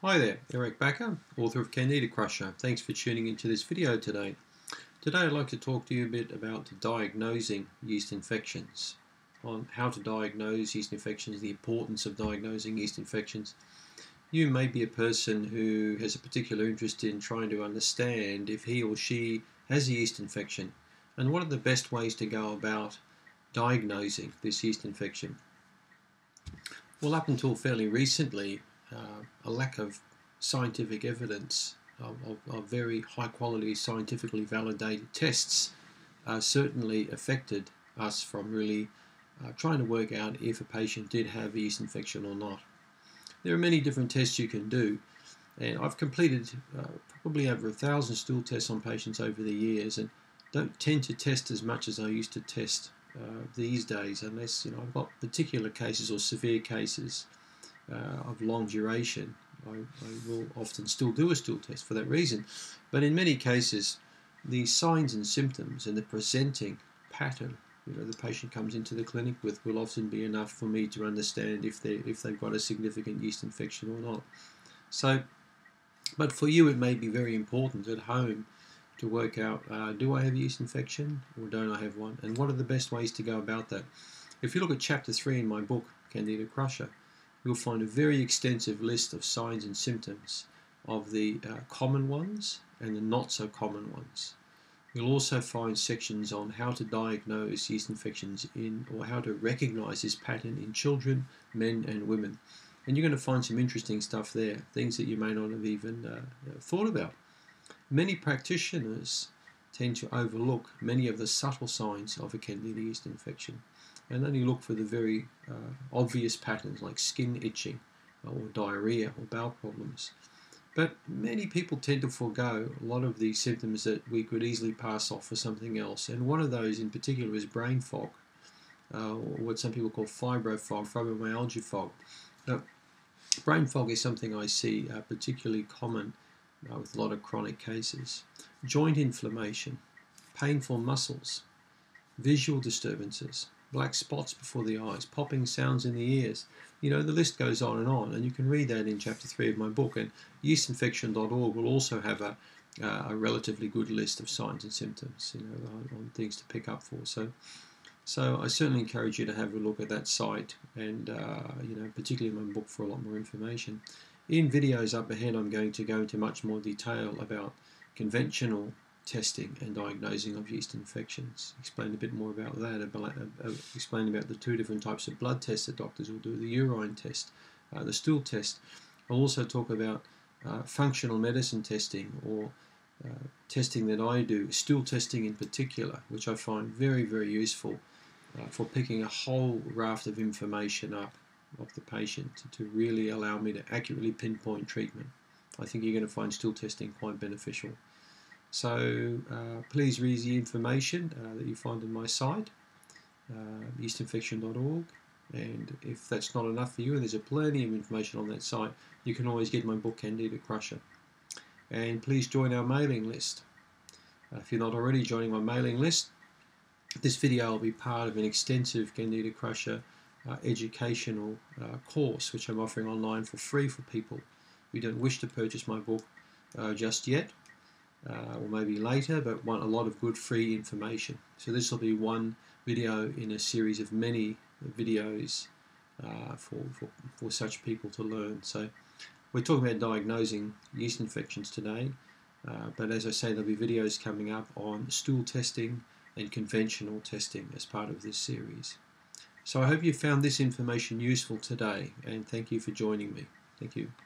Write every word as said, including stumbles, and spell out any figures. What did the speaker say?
Hi there, Eric Bakker, author of Candida Crusher. Thanks for tuning into this video today. Today I'd like to talk to you a bit about diagnosing yeast infections, on how to diagnose yeast infections, the importance of diagnosing yeast infections. You may be a person who has a particular interest in trying to understand if he or she has a yeast infection and what are the best ways to go about diagnosing this yeast infection. Well, up until fairly recently, Uh, a lack of scientific evidence of, of, of very high quality scientifically validated tests uh, certainly affected us from really uh, trying to work out if a patient did have a yeast infection or not. There are many different tests you can do, and I've completed uh, probably over a thousand stool tests on patients over the years, and don't tend to test as much as I used to test uh, these days, unless you know I've got particular cases or severe cases Uh, of long duration. I, I will often still do a stool test for that reason, but in many cases the signs and symptoms and the presenting pattern you know the patient comes into the clinic with will often be enough for me to understand if they if they've got a significant yeast infection or not. So but for you it may be very important at home to work out, uh, do I have a yeast infection or don't I have one, and what are the best ways to go about that. If you look at chapter three in my book Candida Crusher, you'll find a very extensive list of signs and symptoms of the uh, common ones and the not so common ones. You'll also find sections on how to diagnose yeast infections in, or how to recognize this pattern in children, men and women. And you're going to find some interesting stuff there, things that you may not have even uh, thought about. Many practitioners tend to overlook many of the subtle signs of a Candida yeast infection and only look for the very uh, obvious patterns like skin itching or diarrhea or bowel problems. But many people tend to forego a lot of these symptoms that we could easily pass off for something else, and one of those in particular is brain fog, uh, or what some people call fibro fog, fibromyalgia fog. Now, brain fog is something I see uh, particularly common uh, with a lot of chronic cases. Joint inflammation, painful muscles, visual disturbances, black spots before the eyes, popping sounds in the ears. You know, the list goes on and on, and you can read that in chapter three of my book. And yeast infection dot org will also have a, uh, a relatively good list of signs and symptoms, you know, on, on things to pick up for. So, so I certainly encourage you to have a look at that site, and uh, you know, particularly in my book for a lot more information. In videos up ahead, I'm going to go into much more detail about conventional testing and diagnosing of yeast infections. Explain a bit more about that, about, uh, explain about the two different types of blood tests that doctors will do, the urine test, uh, the stool test. I'll also talk about uh, functional medicine testing, or uh, testing that I do, stool testing in particular, which I find very, very useful uh, for picking a whole raft of information up of the patient to, to really allow me to accurately pinpoint treatment. I think you're going to find stool testing quite beneficial. So uh, please read the information uh, that you find on my site, uh, yeast infection dot org, and if that's not enough for you, and there's a plenty of information on that site, you can always get my book Candida Crusher. And please join our mailing list. Uh, if you're not already joining my mailing list, this video will be part of an extensive Candida Crusher uh, educational uh, course which I'm offering online for free for people who don't wish to purchase my book uh, just yet. Uh, or maybe later, but want a lot of good free information. So this will be one video in a series of many videos uh, for, for, for such people to learn. So we're talking about diagnosing yeast infections today, uh, but as I say, there'll be videos coming up on stool testing and conventional testing as part of this series. So I hope you found this information useful today, and thank you for joining me. Thank you.